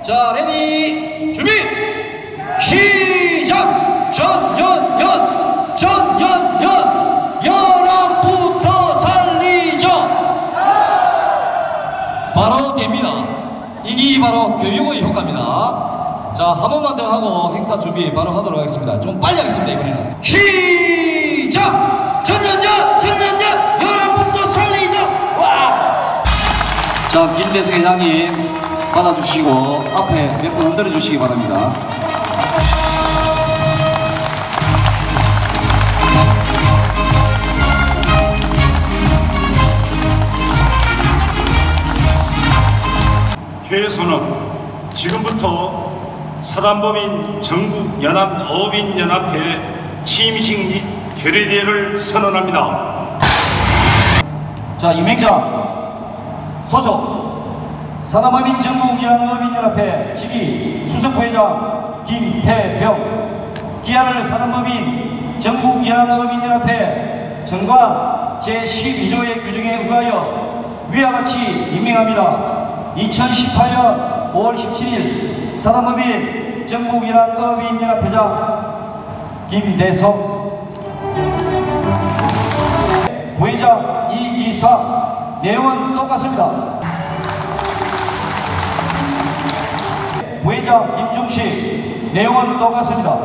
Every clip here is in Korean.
자, 레디, 준비, 시작! 전연연, 연합부터 살리죠! 바로 됩니다. 이게 바로 교육의 효과입니다. 자, 한 번만 더 하고 행사 준비 바로 하도록 하겠습니다. 좀 빨리 하겠습니다, 이번에는. 시작! 전연연, 연합부터 살리죠! 와! 자, 김대승 회장님 받아주시고 앞에 몇 번 흔들어 주시기 바랍니다. 회수는 지금부터 사단법인 전국연합어업인연합회 취임식 결의대회를 선언합니다. 자, 임행장 소속 사단법인 전국연합어업인연합회 직위 수석부회장 김태병, 기한을 사단법인 전국연합어업인연합회 정관 제12조의 규정에 의하여 위와 같이 임명합니다. 2018년 5월 17일 사단법인 전국연합어업인연합회장 김대성, 부회장 이기사. 내용은 똑같습니다. 부회장 김중식. 내용은 똑같습니다.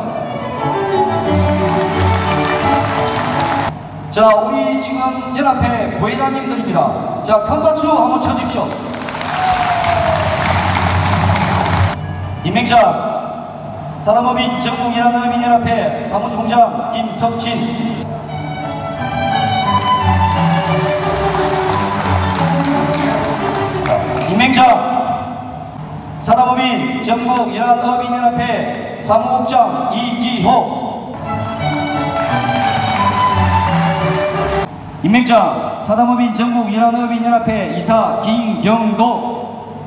자, 우리 지금 연합회 부회장님들입니다. 자, 큰 박수 한번 쳐주십시오. 임명장 사단법인 전국연합어업인연합회 사무총장 김석진. 임명장 사단법인 전국연합어업인연합회 사무국장 이기호. 임명장 사단법인 전국연합어업인연합회 이사 김경도.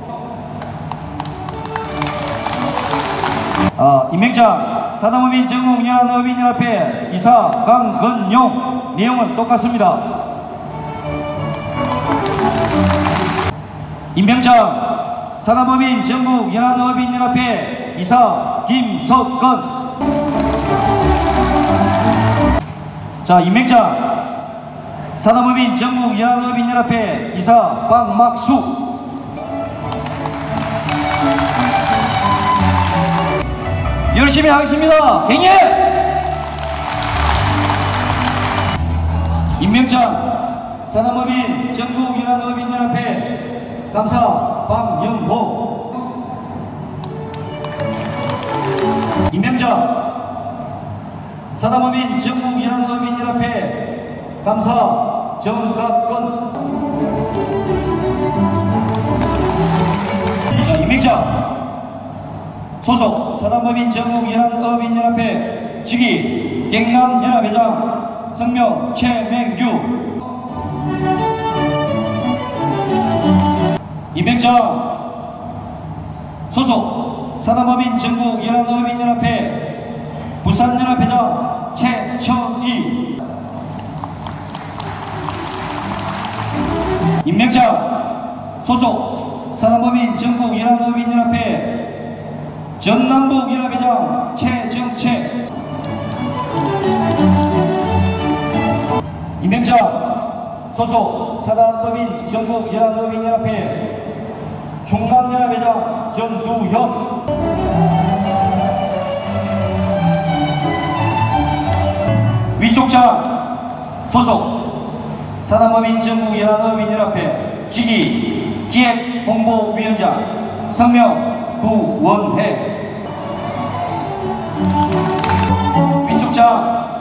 임명장 사단법인 전국연합어업인연합회 이사 강건용. 내용은 똑같습니다. 임명장 사단법인 전국연합어업인연합회 이사 김석건. 자, 임명장 사단법인 전국연합어업인연합회 이사 박막수. 열심히 하겠습니다. 행예! 임명장 사단법인 전국연합어업인연합회 감사 박영호. 임명장 사단법인 전국연합어업인연합회 감사 정각건. 임명장 소속 사단법인 전국연합어업인연합회 직위 경남연합회장 성명 최맹규. 임명장 소속 사단법인 전국연합어업인연합회 부산연합회장 최천희. 임명장 소속 사단법인 전국연합어업인연합회 전남북연합회장 최정채. 임명장 소속 사단법인 전국연합어업인연합회 충남연합회장 전두현. 위촉장 소속 사단법인 전국연합어업인연합회 직위 기획홍보위원장 성명 구원회. 위촉장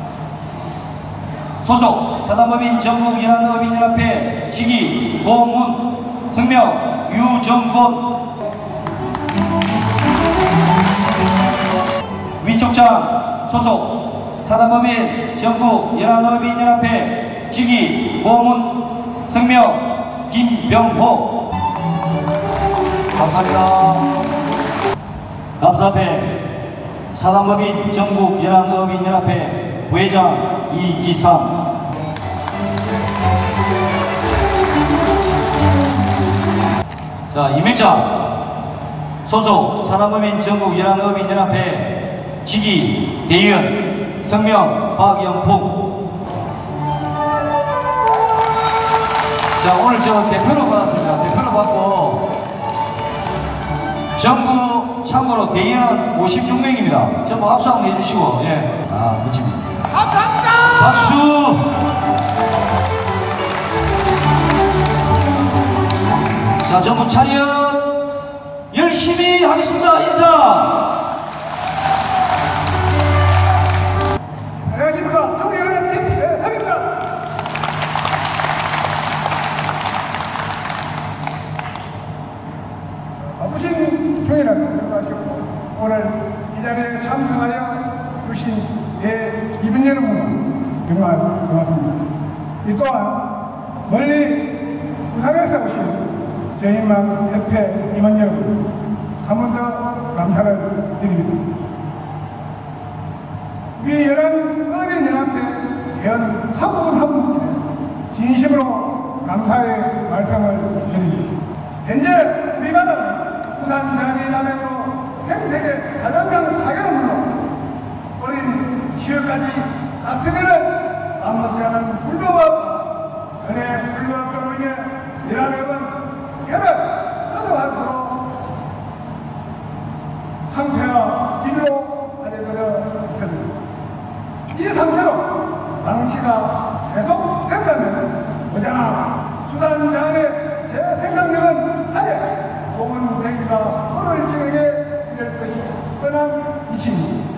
소속 사단법인 전국연합어업인연합회 직위 고문 성명 유정권. 위촉장 소속 사단법인 전국연합어업인연합회 직위 고문 성명 김병호. 감사합니다. 감사패 사단법인 전국연합어업인연합회 부회장 이기상. 자, 임명장 소속 사단법인 전국연합의원연합회 지기 대의원 성명 박영풍. 자, 오늘 저 대표로 받았습니다. 대표로 받고 전부 참고로 대의원은 56명입니다. 전부 악수 한번 해주시고, 예. 아, 멋집니다. 감사합니다. 박수. 자, 전부 차렷 열심히 하겠습니다. 인사. 안녕하십니까. 정의연합팀 대상입니다. 바쁘신 중이라도 불구하고 오늘 이 자리에 참석하여 주신 이분 여러분 정말 고맙습니다. 이 또한 멀리 부산에서 오신 저희만 협회 임원 여러분 한 번 더 감사를 드립니다. 우리 연합연합회 회원 한 분 한 분께 진심으로 감사의 말씀을 드립니다. 현재 우리 바다는 수산자리 남행으로 생태계 다양한 파괴는 물론 어린 취업까지 악세대를 맞먹지 않은 불법과 은혜 불법으로 인해 이란업은 해를 거듭할수록 상태와 길로 알려드려 있습니다. 이 상태로 방치가 계속된다면 언제나 수단장의 제 생각력은 아예 목은 대기가 허를 찌르게 이럴 것이 뻔한 이치입니다.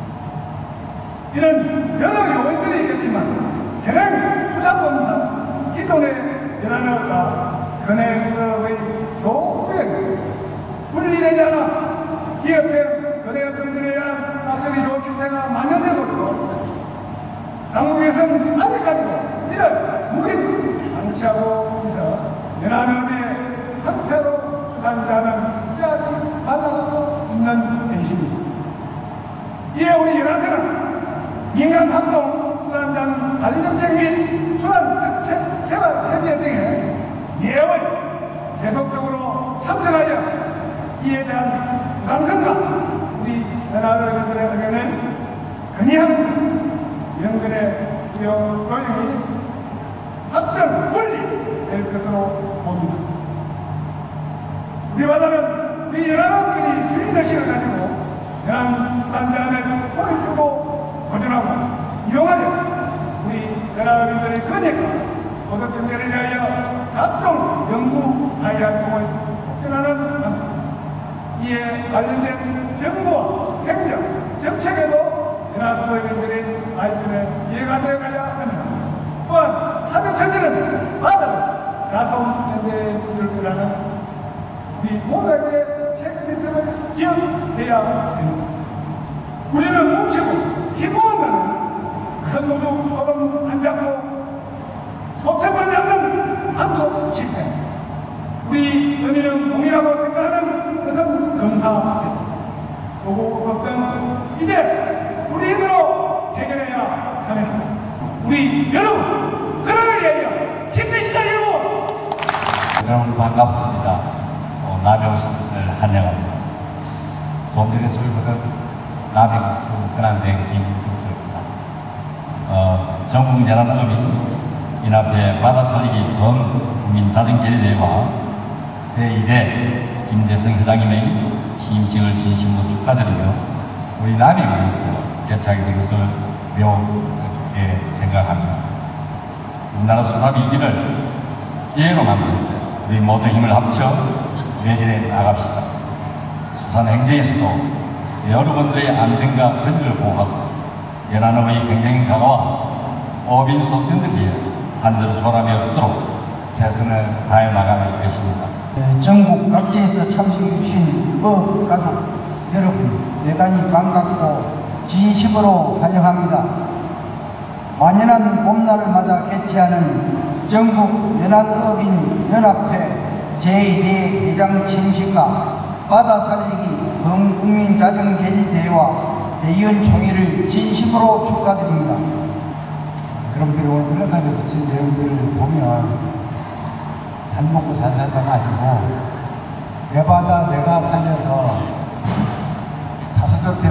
이런 여러 요인들이 있겠지만 현행 수산범상 기존의 연합업과 근해업의 조우에 분리되지 않아 기업의 근해업들에 대한 낙선이 좋은 실태가 만연되고 있고 당국에서는 아직까지도 이를 무기를 방치하고 있어 연합업의 한패로 수단자는 씨앗이 말라가고 있는 현실입니다. 이에 우리 연합회는 민간합동 수단장 관리정책 및 수단정책 개발 협의회 등의 예언을 계속적으로 참석하여 이에 대한 부담성과 우리 연합회원들의 의견을 건의하는 연근의 주요 조정이 확정 분리될 것으로 봅니다. 우리 바다는 우리 연합원들이 주인의식을 가지고 연합수단장을 혼을 주고 보존하고 이용하여 우리 연합원들의 건의과 소득 증대를 위하여 각종 연구 사회 활동을 촉진하는 방식, 이에 관련된 정부와 행정, 정책에도 연합수업인들의 발전에 이해가 되어가야 합니다. 또한 사회천지는 바다를 가성연대해줄 거라는 우리 모두에게 책임 있음을 기억해야 됩니다. 우리는 뭉치고 기부한다는 큰 도둑 소름 안 잡고 소책만 잡는 한속 집회. 우리 의미는 공이라고 생각하는 것은 검사제. 조국 걱정은 이제 우리 힘으로 해결해야 합니다. 우리 여러분, 그날을 위하여 힘내시다 여러분! 여러분 반갑습니다. 남해 오신 것을 환영합니다. 좀 전에 소개받은 남해국수 근한대 김국수입니다. 전국연합어민 연합회 바다살리기 범국민자정제리대회와 제2대 김대성 회장님의 취임식을 진심으로 축하드리며 우리 남해군에서 개최하게 된 것을 매우 좋게 생각합니다. 우리나라 수사비기를 기회로 만들 때 우리 모두 힘을 합쳐 매진해 나갑시다. 수산 행정에서도 여러분들의 안전과 권리를 보호하고 연안업의 경쟁 강화와 어민 소득을 위해 한절 소람이 없도록 최선을 다해 나가는 것입니다. 전국 각지에서 참석해 주신 가족 여러분 대단히 반갑고 진심으로 환영합니다. 완연한 봄날을 맞아 개최하는 전국 연합어민 연합회 제2대 회장 취임식과 바다 살리기 범국민자정제리대회와 대의원 총회를 진심으로 축하드립니다. 여러분들이 오늘 플래카드에 붙인 내용들을 보면 잘 먹고 잘 살다가 아니고 내 바다 내가 살려서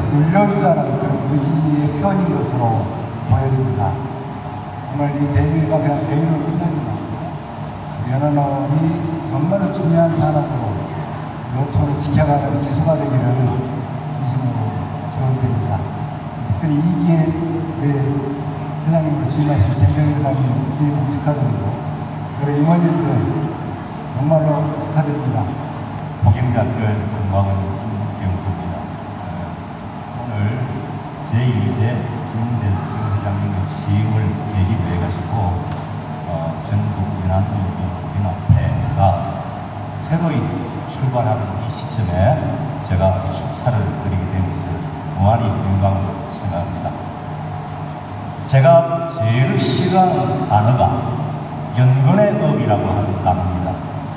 늘려주자는 그런 의지의 표현인 것으로 보여집니다. 정말 이 대회가 그냥 대회로 끝내지 않고 연한원이 정말로 중요한 산업으로 요초를 지켜가는 기수가 되기를 진심으로 기원드립니다. 특별히 이 기회에 우리 회장님으로 주임하신 김정일 회장님 주임을 축하드리고 여러 임원님들 정말로 축하드립니다. 복영대학교 근무하는 김경구입니다. 오늘 제2대 김대승 회장님의 취임을 계기로 해가지고 전국 연합회가 새로이 출발하는 이 시점에 제가 축사를 드리게 된 것을 무한히 영광으로 생각합니다. 제가 제일 싫어하는 단어가 연근의 업이라고 하는 단어입니다.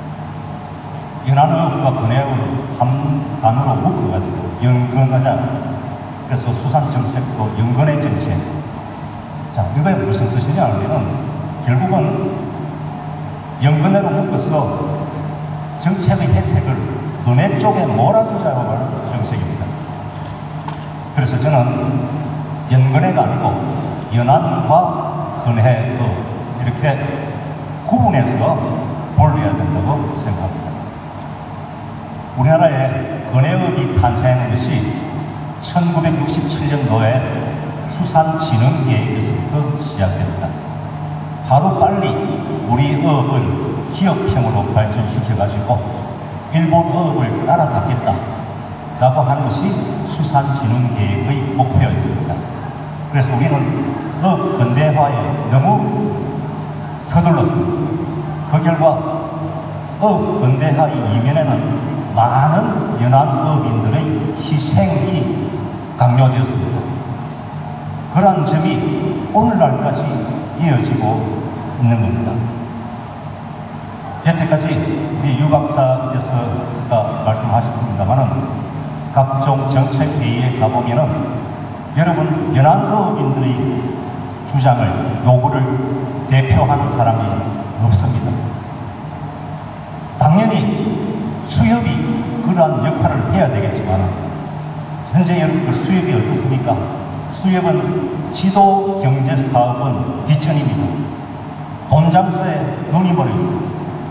연안의업과 근해업을 한 단어로 묶어가지고 연근하자. 그래서 수산정책도 연근의 정책. 자, 이게 무슨 뜻이냐 하면 결국은 연근해로 묶어서 정책의 혜택을 은혜 쪽에 몰아주자고 하는 정책입니다. 그래서 저는 연근해가 아니고 연안과 근해업 이렇게 구분해서 볼려야 된다고 생각합니다. 우리나라에 근해업이 탄생한 것이 1967년도에 수산진흥계획에서부터 시작됩니다. 하루빨리 우리 어업을 기업형으로 발전시켜가지고 일본 어업을 따라잡겠다라고 하는 것이 수산진흥계획의 목표였습니다. 그래서 우리는 어업 근대화에 너무 서둘렀습니다. 그 결과 어업 근대화의 이면에는 많은 연안어업인들의 희생이 강요되었습니다. 그러한 점이 오늘날까지 이어지고 있는 겁니다. 여태까지 우리 유 박사께서 말씀하셨습니다만은 각종 정책회의에 가보면은 여러분 연안어업인들의 주장을 요구를 대표하는 사람이 없습니다. 당연히 수협이 그러한 역할을 해야 되겠지만 현재 여러분 수협이 어떻습니까? 수협은 지도 경제 사업은 뒷전입니다. 돈 장사에 눈이 멀어 있습니다.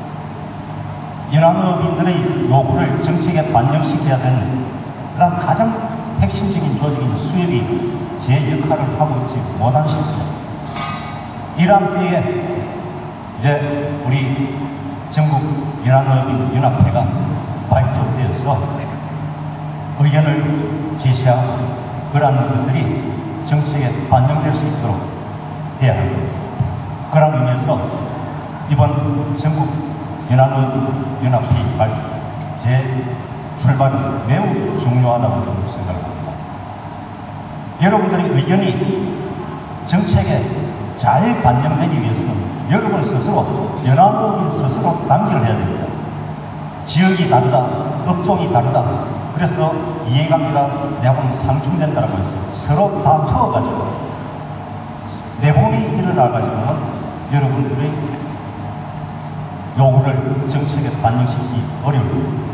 연안어업인들의 요구를 정책에 반영시켜야 되는 그런 가장 핵심적인 조직인 수협이 제 역할을 하고 있지 못한 실정. 이러한 때에 이제 우리 전국 연안어업인 연합회가 발족되어서 의견을 제시하고 그러한 것들이 정책에 반영될 수 있도록 해야 합니다. 그런 의미에서 이번 전국 연안어업연합회 제 출발은 매우 중요하다고 생각합니다. 여러분들의 의견이 정책에 잘 반영되기 위해서는 여러분 스스로, 연안어업인 스스로 단결을 해야 됩니다. 지역이 다르다, 업종이 다르다. 그래서 이해관계가 내하고는 상충된다고 해서 서로 다투어가지고 내분이 일어나가지고는 여러분들의 요구를 정책에 반영시키기 어려워요.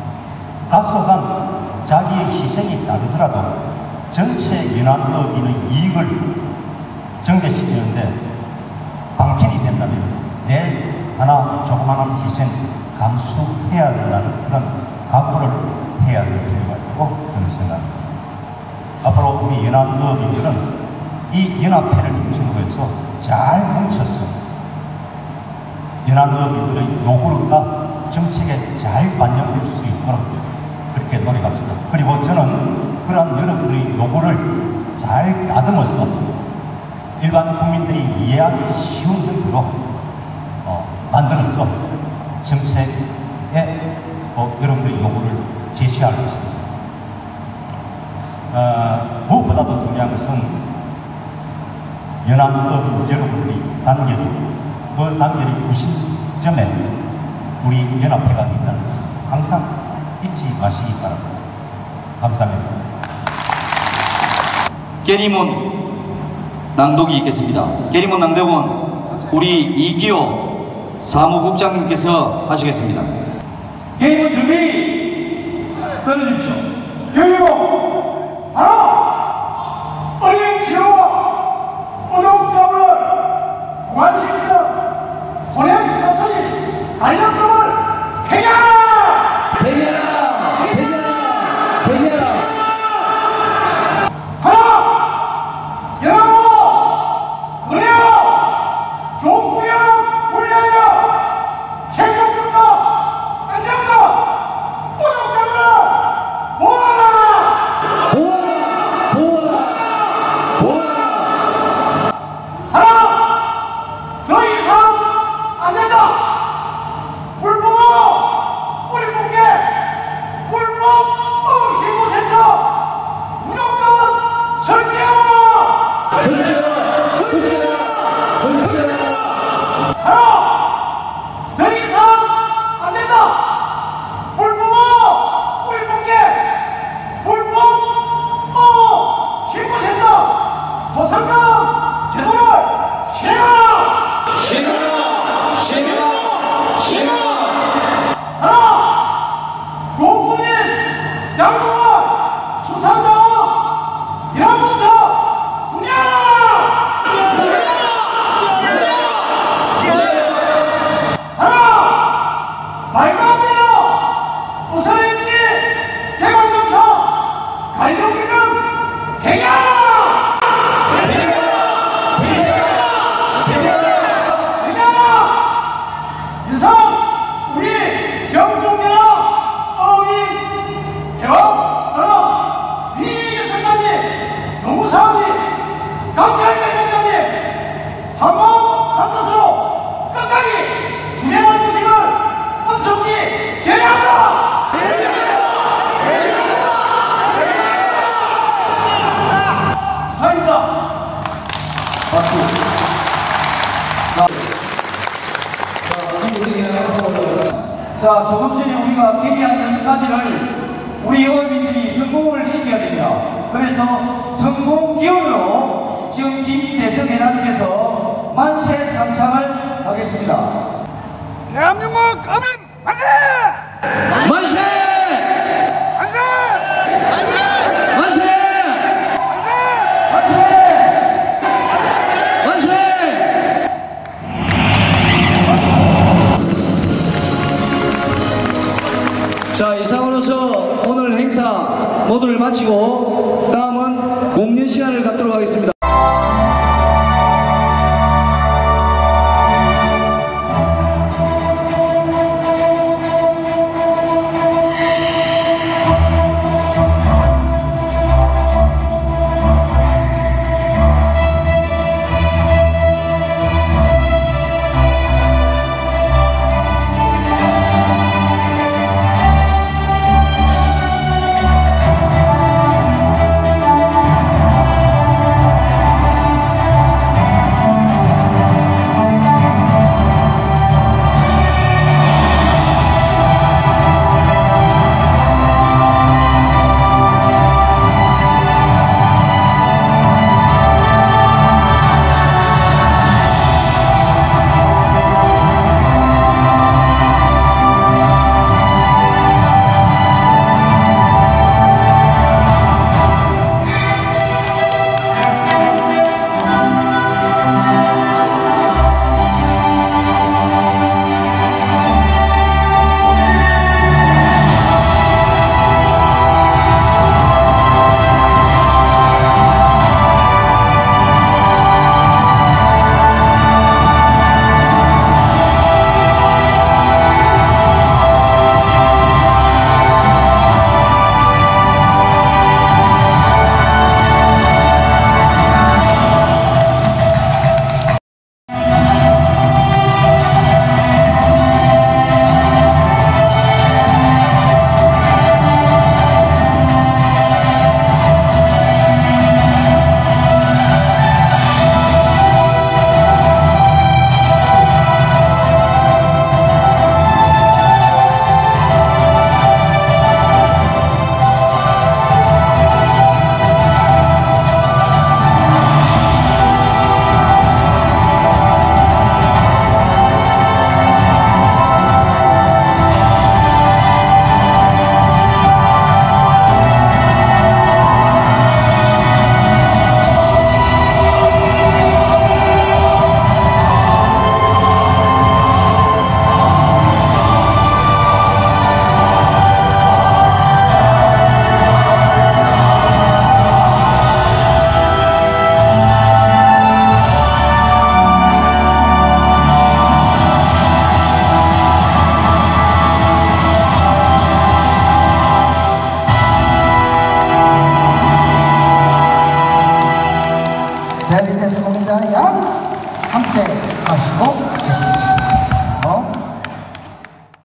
다소간 자기의 희생이 따르더라도 전체 연안어업인의 이익을 전개시키는데 방편이 된다면 내 하나 조그마한 희생 감수해야 된다는 그런 각오를 해야 될 필요가 있다고 저는 생각합니다. 앞으로 우리 연안어업인들은 이 연합회를 중심으로 해서 잘 뭉쳐서 연안어업인들의 요구가 정책에 잘 반영될 수 있도록 그렇게 노력합시다. 그리고 저는 그러한 여러분들의 요구를 잘 다듬어서 일반 국민들이 이해하기 쉬운 형태로 만들어서 정책에 여러분들의 요구를 제시할 것입니다. 무엇보다도 중요한 것은 연안어업 여러분들이 그 단결이 구심점에 우리 연합회가 있다는 것을 항상 잊지 마시기 바랍니다. 감사합니다. 계리문 낭독이 있겠습니다. 계리문 낭독은 우리 이기호 사무국장님께서 하시겠습니다. 게임을 준비! 끊어주십시오. 게임을 하나! 대왕 그럼 위의 선장님 용사원이 강철대전까지 한몸 한뜻으로 끝까지 투쟁할 부식을 엄청히 계획한다. 이상입니다. 박수. 자, 조금 전에 우리가 대기한 6가지를 우리 어민들이 성공을 시켜야 됩니다. 그래서 성공 기원으로 지금 김대성 회장님께서 만세 상창을 하겠습니다. 대한민국 어민 만세! 만세! 만세! 만세! 만세! 만세! 자, 이상으로서 오늘 행사 모두를 마치고 다음은 공연 시간을 갖도록 하겠습니다.